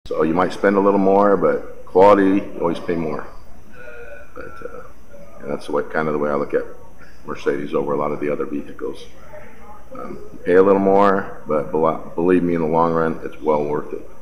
So you might spend a little more, but quality, you always pay more. But and that's kind of the way I look at Mercedes over a lot of the other vehicles. You pay a little more, but believe me, in the long run, it's well worth it.